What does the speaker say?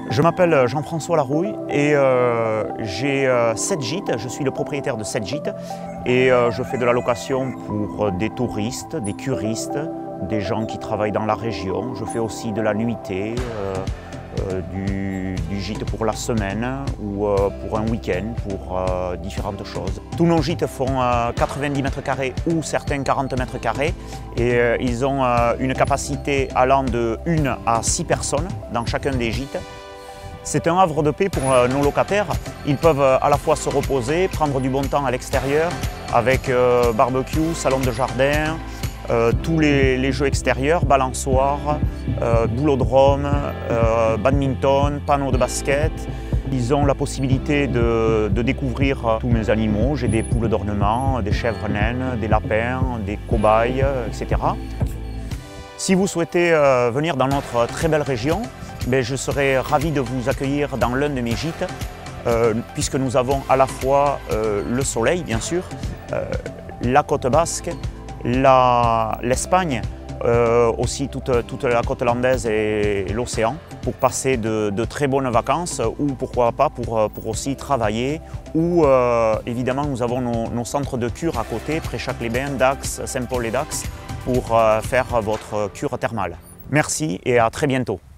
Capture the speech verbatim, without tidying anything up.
Je m'appelle Jean-François Larouille et euh, j'ai euh, sept gîtes. Je suis le propriétaire de sept gîtes et euh, je fais de la location pour des touristes, des curistes, des gens qui travaillent dans la région. Je fais aussi de la nuitée, euh, euh, du, du gîte pour la semaine ou euh, pour un week-end, pour euh, différentes choses. Tous nos gîtes font euh, quatre-vingt-dix mètres carrés ou certains quarante mètres carrés et euh, ils ont euh, une capacité allant de une à six personnes dans chacun des gîtes. C'est un havre de paix pour euh, nos locataires. Ils peuvent euh, à la fois se reposer, prendre du bon temps à l'extérieur avec euh, barbecue, salon de jardin, euh, tous les, les jeux extérieurs, balançoire, euh, boulodrome, euh, badminton, panneaux de basket. Ils ont la possibilité de, de découvrir euh, tous mes animaux. J'ai des poules d'ornement, des chèvres naines, des lapins, des cobayes, et cetera. Si vous souhaitez euh, venir dans notre très belle région, mais je serai ravi de vous accueillir dans l'un de mes gîtes, euh, puisque nous avons à la fois euh, le soleil, bien sûr, euh, la côte basque, l'Espagne, euh, aussi toute, toute la côte landaise et l'océan, pour passer de, de très bonnes vacances, ou pourquoi pas pour, pour aussi travailler, ou euh, évidemment nous avons nos, nos centres de cure à côté, Préchac-les-Bains, Dax, Saint-Paul et Dax, pour euh, faire votre cure thermale. Merci et à très bientôt.